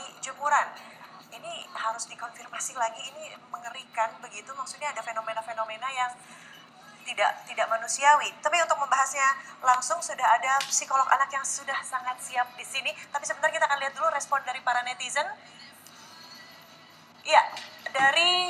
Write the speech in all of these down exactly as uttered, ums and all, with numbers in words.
jemuran. Ini harus dikonfirmasi lagi, ini mengerikan begitu, maksudnya ada fenomena-fenomena yang tidak tidak manusiawi. Tapi untuk membahasnya langsung sudah ada psikolog anak yang sudah sangat siap di sini. Tapi sebentar kita akan lihat dulu respon dari para netizen. Iya, dari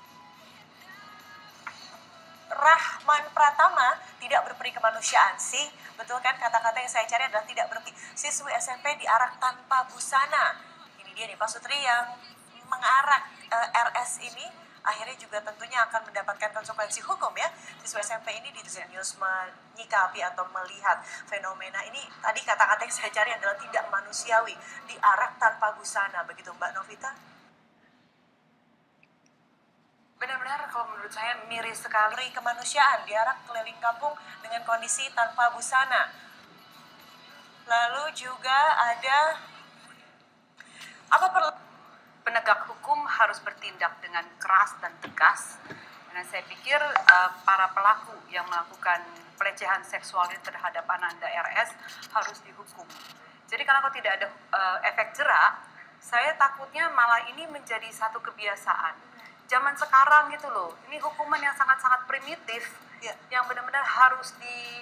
Rahman Pratama, tidak berperi kemanusiaan sih. Betul kan, kata-kata yang saya cari adalah tidak berperi. Siswi S M P diarak tanpa busana. Ini dia nih Pak Sutri yang mengarak uh, R S ini akhirnya juga tentunya akan mendapatkan konsekuensi hukum ya. Siswa S M P ini di The News menyikapi atau melihat fenomena ini, tadi kata-kata yang saya cari adalah tidak manusiawi, diarak tanpa busana, begitu Mbak Novita? Benar-benar kalau menurut saya miris sekali. Kemanusiaan, diarak keliling kampung dengan kondisi tanpa busana. Lalu juga ada, apa perlu? Penegak hukum harus bertindak dengan keras dan tegas. Karena saya pikir uh, para pelaku yang melakukan pelecehan seksual terhadap Ananda R S harus dihukum. Jadi kalau tidak ada uh, efek jerak, saya takutnya malah ini menjadi satu kebiasaan. Zaman sekarang gitu loh, ini hukuman yang sangat-sangat primitif, ya, yang benar-benar harus di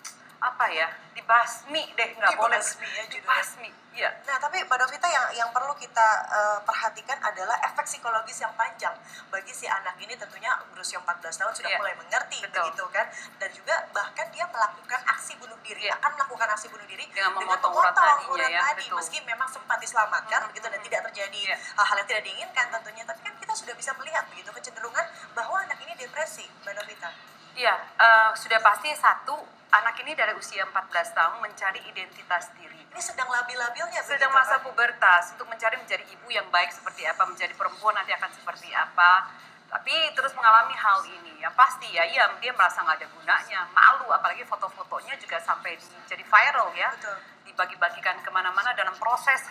apa ya, dibasmi deh, nggak boleh ya, dibasmi. Ya. Nah, tapi Mbak Novita yang yang perlu kita uh, perhatikan adalah efek psikologis yang panjang bagi si anak ini, tentunya berusia empat belas tahun sudah ya, mulai mengerti. Betul. Begitu kan, dan juga bahkan dia melakukan aksi bunuh diri, ya, akan melakukan aksi bunuh diri dengan memotong urat tadinya ya, tadi, meski memang sempat diselamatkan, hmm, begitu, dan tidak terjadi hal-hal ya, yang tidak diinginkan tentunya, tapi kan kita sudah bisa melihat begitu kecenderungan bahwa anak ini depresi, Mbak Novita. Iya, uh, sudah pasti satu, anak ini dari usia empat belas tahun mencari identitas diri. Ini sedang labil-labilnya. Sedang masa kan? Pubertas, untuk mencari menjadi ibu yang baik seperti apa, menjadi perempuan nanti akan seperti apa. Tapi terus mengalami hal ini, ya pasti ya, iya dia merasa nggak ada gunanya, malu, apalagi foto-fotonya juga sampai jadi viral ya. Betul. Dibagi-bagikan kemana-mana dalam proses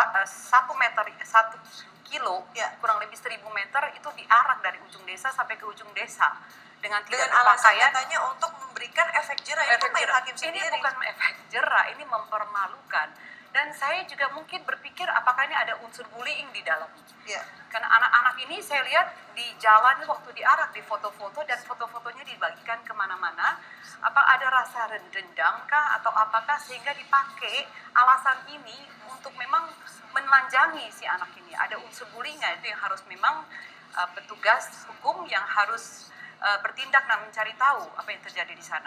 satu meter, satu kilo, ya, kurang lebih seribu meter itu diarak dari ujung desa sampai ke ujung desa. Dengan tidak dengan alasan berpakaian, katanya untuk memberikan efek jerah. Efek ini jerah. Hakim Ini bukan efek jerah, ini mempermalukan. Dan saya juga mungkin berpikir apakah ini ada unsur bullying di dalamnya. Ya. Karena anak-anak ini saya lihat di jalan waktu diarak, di foto-foto, dan foto-fotonya dibagikan kemana-mana. Apa ada rasa dendam kah atau apakah sehingga dipakai alasan ini untuk memang memanjangi si anak ini. Ada unsur bullying itu yang harus memang uh, petugas hukum yang harus Uh, bertindak dan mencari tahu apa yang terjadi di sana.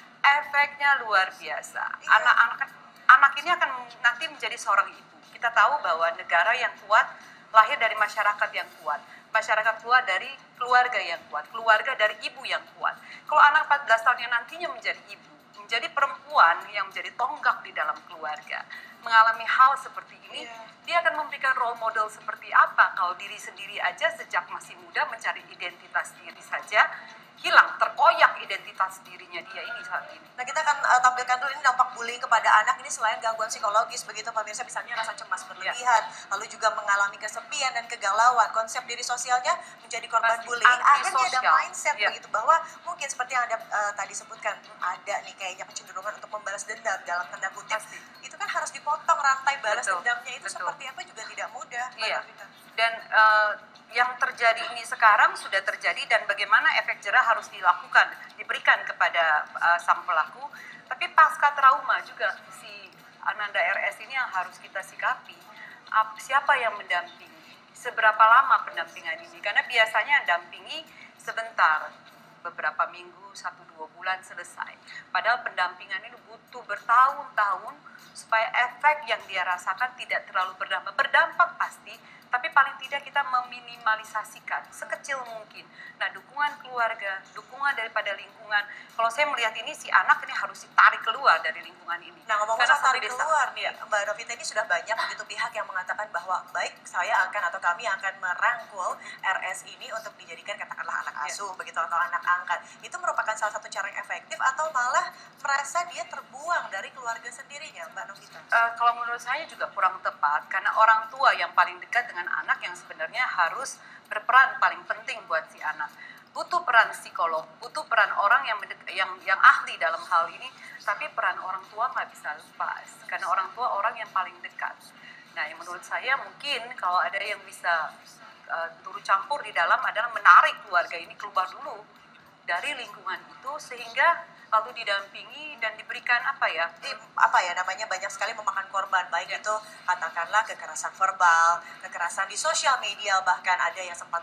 Efeknya luar biasa. Anak-anak anak ini akan nanti menjadi seorang ibu. Kita tahu bahwa negara yang kuat lahir dari masyarakat yang kuat. Masyarakat kuat dari keluarga yang kuat. Keluarga dari ibu yang kuat. Kalau anak empat belas tahun yang nantinya menjadi ibu, menjadi perempuan yang menjadi tonggak di dalam keluarga, mengalami hal seperti ini, yeah, dia akan memberikan role model seperti apa kalau diri sendiri aja sejak masih muda mencari identitas diri saja, hilang, terkoyak identitas dirinya dia ini saat ini. Nah, kita akan uh, tampilkan dulu ini dampak bullying kepada anak ini selain gangguan psikologis begitu pemirsa, misalnya rasa cemas berlebihan, yeah, lalu juga mengalami kesepian dan kegalauan, konsep diri sosialnya menjadi korban Pasti bullying, akhirnya ada mindset, yeah, begitu bahwa mungkin seperti yang Anda uh, tadi sebutkan, ada nih kayaknya kecenderungan untuk membalas dendam dalam tanda kutip. Pasti. Itu kan harus dipotong rantai balas Betul. dendamnya itu. Betul. Seperti apa juga tidak mudah. Iya. Dan uh, yang terjadi ini sekarang sudah terjadi, dan bagaimana efek jerah harus dilakukan, diberikan kepada uh, sang pelaku. Tapi pasca trauma juga si Ananda R S ini yang harus kita sikapi. Uh, siapa yang mendampingi? Seberapa lama pendampingan ini? Karena biasanya dampingi sebentar, beberapa minggu, satu dua bulan selesai. Padahal pendampingan ini butuh bertahun-tahun supaya efek yang dia rasakan tidak terlalu berdampak. Berdampak pasti, tapi paling tidak kita meminimalisasikan sekecil mungkin. Nah, dukungan keluarga, dukungan daripada lingkungan. Kalau saya melihat ini, si anak ini harus ditarik keluar dari lingkungan ini. Nah, ngomong-ngomong soal tarik keluar nih, Mbak Novita, ini sudah banyak begitu pihak yang mengatakan bahwa baik saya akan atau kami akan merangkul R S ini untuk dijadikan katakanlah anak asuh, ya, begitu, atau anak angkat. Itu merupakan salah satu cara yang efektif atau malah merasa dia terbuang dari keluarga sendirinya, Mbak Novita? Uh, kalau menurut saya juga kurang tepat, karena orang tua yang paling dekat dengan anak yang sebenarnya harus berperan paling penting buat si anak. Butuh peran psikolog, butuh peran orang yang yang yang ahli dalam hal ini, tapi peran orang tua nggak bisa lepas, karena orang tua orang yang paling dekat. Nah, yang menurut saya mungkin kalau ada yang bisa uh, turut campur di dalam adalah menarik keluarga ini keluar dulu dari lingkungan itu sehingga lalu didampingi dan diberikan apa ya? Di, apa ya namanya banyak sekali memakan korban, baik ya. Itu katakanlah kekerasan verbal, kekerasan di sosial media, bahkan ada yang sempat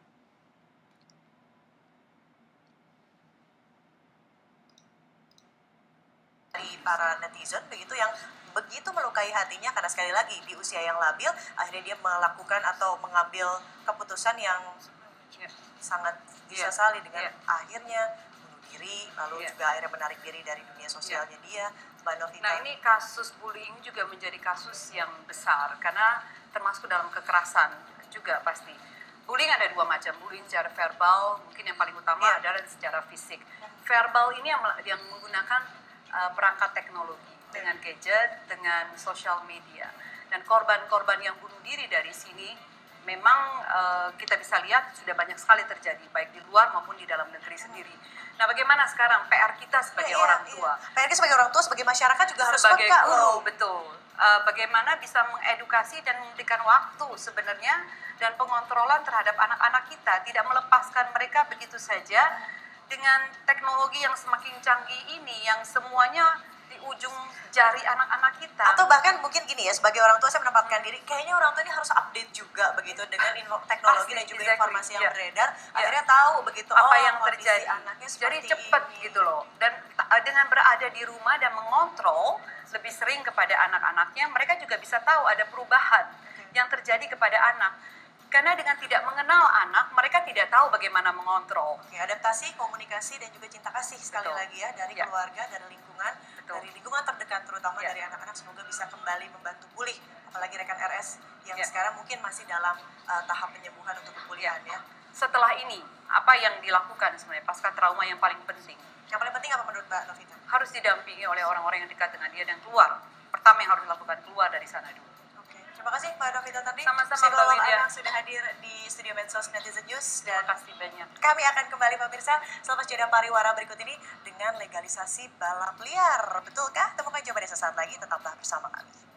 dari para netizen begitu yang begitu melukai hatinya karena sekali lagi di usia yang labil akhirnya dia melakukan atau mengambil keputusan yang yeah. sangat disesali yeah. dengan yeah. akhirnya bunuh diri lalu yeah. juga akhirnya menarik diri dari dunia sosialnya yeah. dia. Mbak Novita. Nah ini kasus bullying juga menjadi kasus yang besar karena termasuk dalam kekerasan juga pasti. Bullying ada dua macam, bullying secara verbal mungkin yang paling utama yeah. adalah secara fisik. Verbal ini yang, yang menggunakan uh, perangkat teknologi dengan gadget, dengan sosial media. Dan korban-korban yang bunuh diri dari sini memang uh, kita bisa lihat sudah banyak sekali terjadi, baik di luar maupun di dalam negeri sendiri. Nah bagaimana sekarang P R kita sebagai iya, orang iya. tua? P R kita sebagai orang tua, sebagai masyarakat juga harus sebagai peka guru, loh. Betul. Uh, bagaimana bisa mengedukasi dan memberikan waktu sebenarnya dan pengontrolan terhadap anak-anak kita, tidak melepaskan mereka begitu saja dengan teknologi yang semakin canggih ini, yang semuanya di ujung jari anak-anak kita. Atau bahkan mungkin gini ya, sebagai orang tua saya menempatkan diri, kayaknya orang tua ini harus update juga begitu dengan teknologi Pasti, dan juga exactly. informasi yang yeah. beredar, yeah. akhirnya tahu begitu apa oh, yang terjadi. Anaknya Jadi cepat gitu loh. Dan dengan berada di rumah dan mengontrol lebih sering kepada anak-anaknya, mereka juga bisa tahu ada perubahan okay. yang terjadi kepada anak. Karena dengan tidak mengenal anak, mereka tidak tahu bagaimana mengontrol. Oke, adaptasi, komunikasi, dan juga cinta kasih sekali Betul. lagi ya, dari ya. keluarga, dari lingkungan, Betul. dari lingkungan terdekat, terutama ya. dari anak-anak, semoga bisa kembali membantu pulih. Apalagi rekan R S yang ya. sekarang mungkin masih dalam uh, tahap penyembuhan untuk pemulihan ya. Setelah ini, apa yang dilakukan sebenarnya pasca trauma yang paling penting? Yang paling penting apa menurut Mbak Novita? Harus didampingi oleh orang-orang yang dekat dengan dia dan keluar. Pertama yang harus dilakukan, keluar dari sana dulu. Terima kasih Mbak Novita tadi. Sama-sama Mbak Widya. Sudah hadir di studio Medsos Netizen News. Dan terima kasih banyak. Kami akan kembali pemirsa selepas jeda pariwara berikut ini dengan legalisasi balap liar. Betulkah? Temukan jawabannya sesaat lagi. Tetaplah bersama kami.